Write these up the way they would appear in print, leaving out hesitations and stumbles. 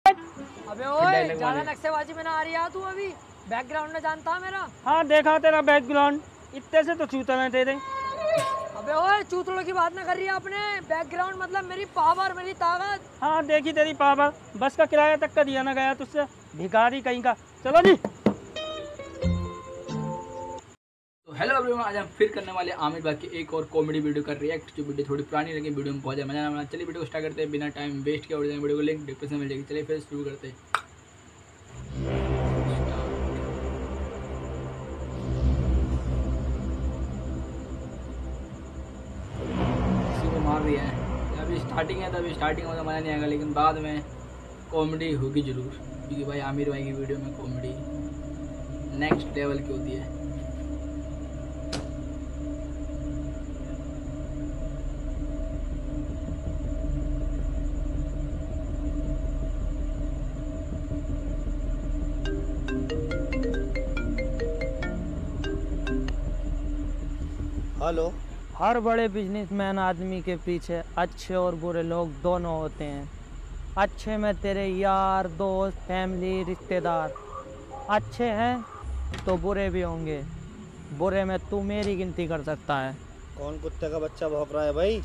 अबे ओए ज्यादा नक्शेबाजी में ना आ रही है तू अभी। बैकग्राउंड में जानता है मेरा। हाँ देखा तेरा बैकग्राउंड, इतने से तो चूता है तेरे। अबे ओए चूतड़ों की बात ना कर रही है आपने। बैकग्राउंड मतलब मेरी पावर, मेरी ताकत। हाँ देखी तेरी पावर, बस का किराया तक का दिया ना गया तुझसे, भिखारी कहीं का। चलो जी। तो हेलो एवरीवन, आज हम फिर करने वाले आमिर भाई की एक और कॉमेडी वीडियो का रिएक्ट। जो वीडियो थोड़ी पुरानी लगी, वीडियो में बहुत ज़्यादा मजा आना। चलिए वीडियो को स्टार्ट करते हैं बिना टाइम वेस्ट किए। वीडियो को लिंक डिस्क्रिप्शन में मिल जाएगी। चलिए फिर शुरू करते हैं। किसी को मार दिया है। अभी स्टार्टिंग है तो अभी स्टार्टिंग में तो मज़ा नहीं आएगा, लेकिन बाद में कॉमेडी होगी ज़रूर, क्योंकि भाई आमिर भाई की वीडियो में कॉमेडी नेक्स्ट लेवल की होती है। हेलो। हर बड़े बिजनेसमैन आदमी के पीछे अच्छे और बुरे लोग दोनों होते हैं। अच्छे में तेरे यार दोस्त फैमिली रिश्तेदार, अच्छे हैं तो बुरे भी होंगे। बुरे में तू मेरी गिनती कर सकता है। कौन कुत्ते का बच्चा भौंक रहा है भाई?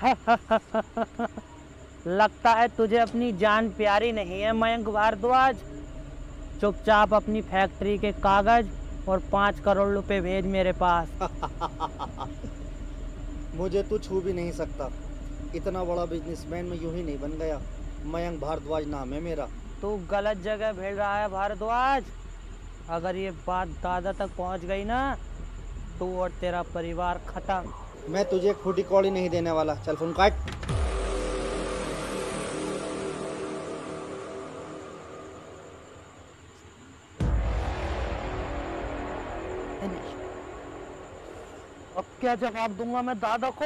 लगता है तुझे अपनी जान प्यारी नहीं है मयंक भारद्वाज। चुपचाप अपनी फैक्ट्री के कागज और 5 करोड़ रुपए भेज मेरे पास। मुझे तू छू भी नहीं सकता। इतना बड़ा बिजनेसमैन में यूं ही नहीं बन गया। मयंक भारद्वाज नाम है मेरा। तू गलत जगह भेज रहा है भारद्वाज। अगर ये बात दादा तक पहुंच गई ना, तू और तेरा परिवार खत्म। मैं तुझे खूटी कौड़ी नहीं देने वाला। चल फोन काट। अब क्या जवाब दूंगा मैं दादा को?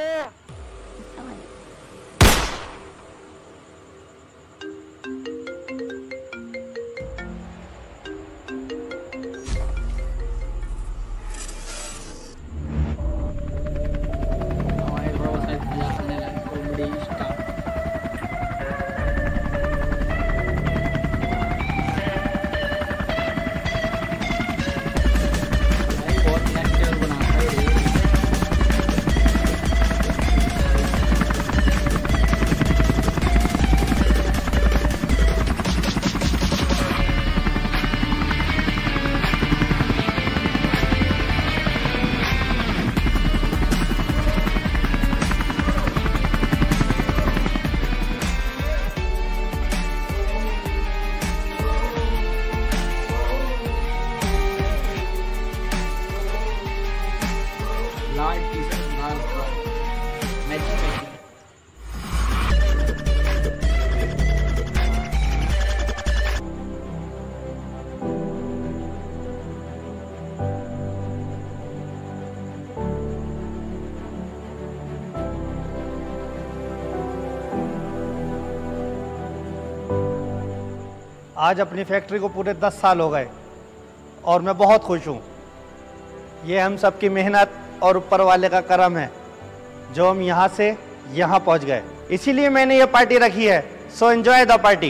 आज अपनी फैक्ट्री को पूरे 10 साल हो गए और मैं बहुत खुश हूँ। ये हम सबकी मेहनत और ऊपर वाले का करम है जो हम यहाँ से यहाँ पहुँच गए। इसीलिए मैंने ये पार्टी रखी है। So enjoy the party.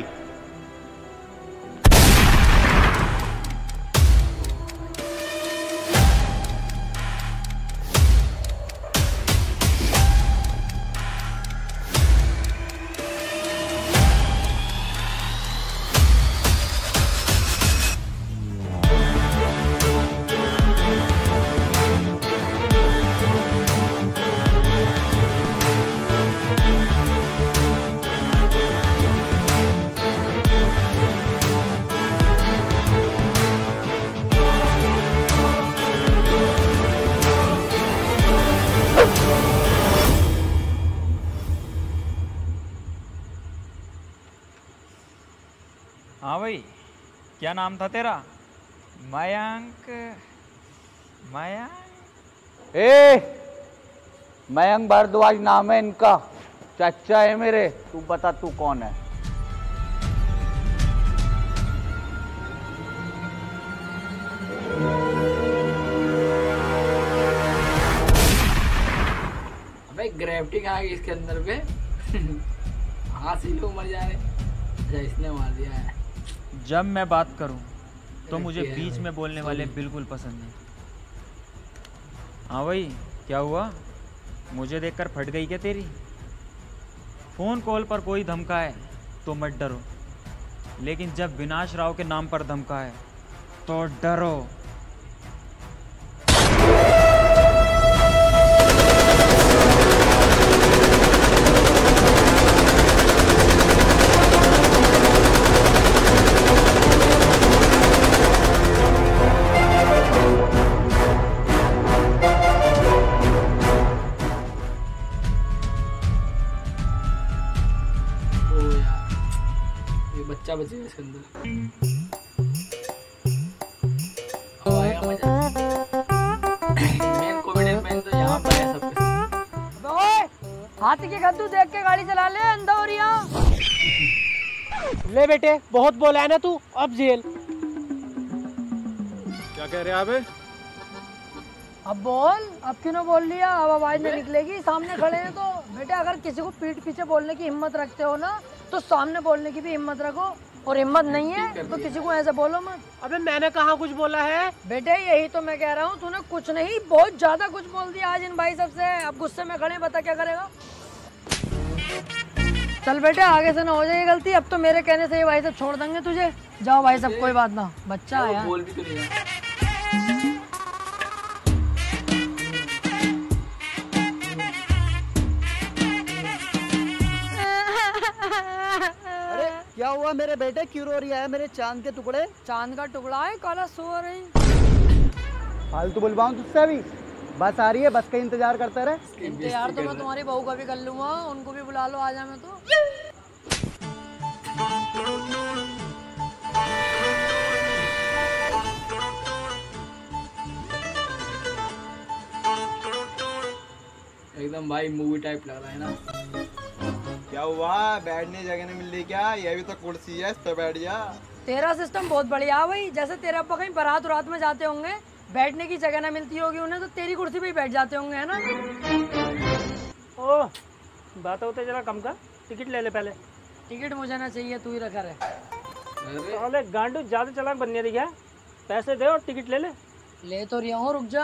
हाँ भाई, क्या नाम था तेरा? मयंक? मयंक भारद्वाज नाम है इनका। चाचा है मेरे। तू बता तू कौन है? अबे ग्रेविटी कहाँ गई इसके अंदर पे? हाँ सी लोग मर जा रहे। अच्छा इसने मार दिया है। जब मैं बात करूं तो मुझे बीच में बोलने वाले बिल्कुल पसंद नहीं। हाँ भाई, क्या हुआ? मुझे देखकर फट गई क्या तेरी? फ़ोन कॉल पर कोई धमकाए तो मत डरो, लेकिन जब विनाश राव के नाम पर धमकाए तो डरो। बच्चा बचेगा इसके अंदर। अब आएगा मजा। मेन कॉमेडियन मैन तो यहाँ पर है सबके साथ। अबे ओए, हाथी के कद्दू देख के गाड़ी चला ले, अंधा हो रिया। ले बेटे, बहुत बोला है ना तू, अब जेल। क्या कह रहे हैं आप? अब बोल, अब क्यों ना बोल लिया? अब आवाज नहीं निकलेगी, सामने खड़े हैं तो। बेटे अगर किसी को पीठ पीछे बोलने की हिम्मत रखते हो ना, तो सामने बोलने की भी हिम्मत रखो, और हिम्मत नहीं है तो किसी को ऐसे बोलो मत। अबे मैंने कहाँ कुछ बोला है? बेटे यही तो मैं कह रहा हूँ, तूने कुछ नहीं बहुत ज्यादा कुछ बोल दिया आज इन भाई सबसे। अब गुस्से में खड़े, बता क्या करेगा? चल बेटे, आगे से ना हो जाए गलती। अब तो मेरे कहने से ये भाई सब छोड़ देंगे तुझे। जाओ भाई सब, कोई बात ना, बच्चा आया। बोल भी तो नहीं है। क्या हुआ मेरे बेटे, क्यों रो रही है? मेरे चांद के टुकड़े। चांद का टुकड़ा है, काला सुअर है। फालतू बुलवाऊं तुझसे अभी? बस आ रही है, बस का इंतजार करते रहे। इंतजार तो मैं तुम्हारी बहू का भी कर लूंगा, उनको भी बुला लो, आ जा। मैं तो एकदम भाई मूवी टाइप लग रहा है ना। क्या हुआ? बैठने जगह नहीं मिल रही क्या? ये भी तो कुर्सी है, इस पे बैठ जा। तेरा सिस्टम बहुत बढ़िया है भाई। जैसे तेरे अब्बा कहीं बारात रात में जाते होंगे, बैठने की जगह ना मिलती होगी उन्हें, तो तेरी कुर्सी पे ही बैठ जाते होंगे, है ना? ओ, बात होते जरा कम का, टिकट ले ले पहले। टिकट मुझे ना चाहिए, तू ही रखा रहे। अरे गांडू ज्यादा चालाक बनने दिया, पैसे दे और टिकट ले ले। ले तो रिया हूँ, रुक जा।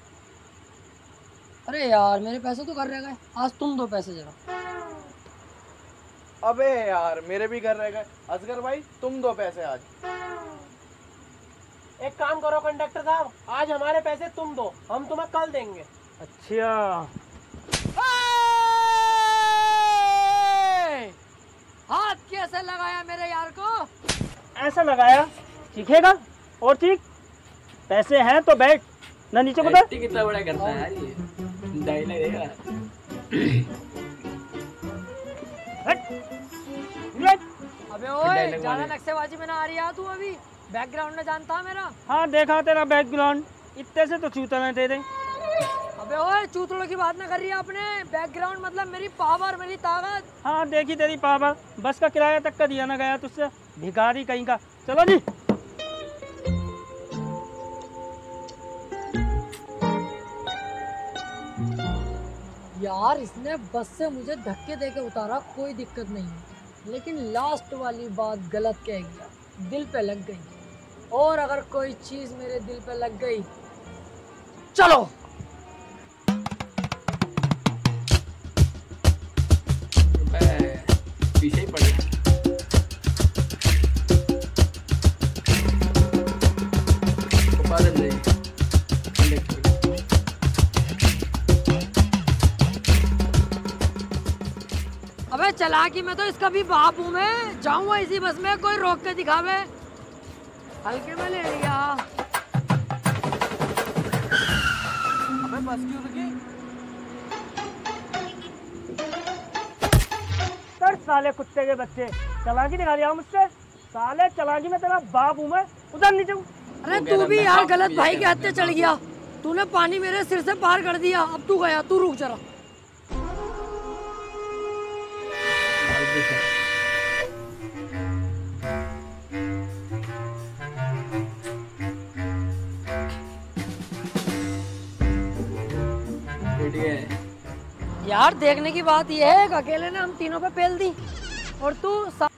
अरे यार मेरे पैसे तो कर रह गए, आज तुम दो पैसे जरा। अबे यार, मेरे भी घर रह गए। असगर भाई, तुम दो पैसे आज। एक काम करो कंडक्टर साहब, आज हमारे पैसे तुम दो, हम तुम्हें कल देंगे। अच्छा, हाथ कैसे लगाया मेरे यार को? ऐसा लगाया, चीखेगा और चीख। पैसे हैं तो बैठ, ना नीचे उतर। कितना बड़ा करता है यार ये, डायलॉग देगा। अबे ओए, ज्यादा नक्शेबाजी में ना आ रही है तू अभी। बैकग्राउंड में जानता है मेरा। हाँ देखा तेरा बैकग्राउंड, इतने से तो चूता है तेरे। अबे ओए, चूतड़ों की बात ना कर रही है आपने। बैकग्राउंड मतलब मेरी पावर, मेरी ताकत। हाँ देखी तेरी पावर, बस का किराया तक का दिया ना गया तुझसे, भिखारी कहीं का। चलो जी। यार इसने बस से मुझे धक्के देके उतारा, कोई दिक्कत नहीं है, लेकिन लास्ट वाली बात गलत कह गया, दिल पे लग गई। और अगर कोई चीज मेरे दिल पे लग गई, चलो। पीछे ही पड़ गया। अबे चालाकी में तो इसका भी बाप हूँ मैं। जाऊंगा इसी बस में, कोई रोक के दिखावे। हल्के में ले लिया। अबे बस क्यों रुकी? सर साले कुत्ते के बच्चे, चालाकी दिखा रहा मुझसे। साले चालाकी में तेरा बाप हूँ मैं, उधर नीचे। अरे तू भी यार गलत भाई के हत्थे चढ़ गया। तूने पानी मेरे सिर से पार कर दिया, अब तू गया। तू रुक जरा। यार देखने की बात यह है कि अकेले ने हम तीनों पे पेल दी, और तू